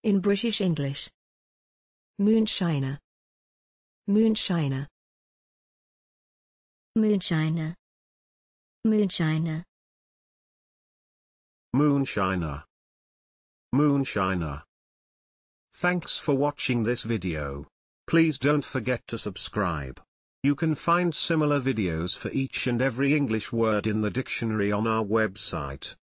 In British English. Moonshiner. Moonshiner. moonshiner, moonshiner, Moonshiner. Moonshiner. Thanks for watching this video. Please don't forget to subscribe. You can find similar videos for each and every English word in the dictionary on our website.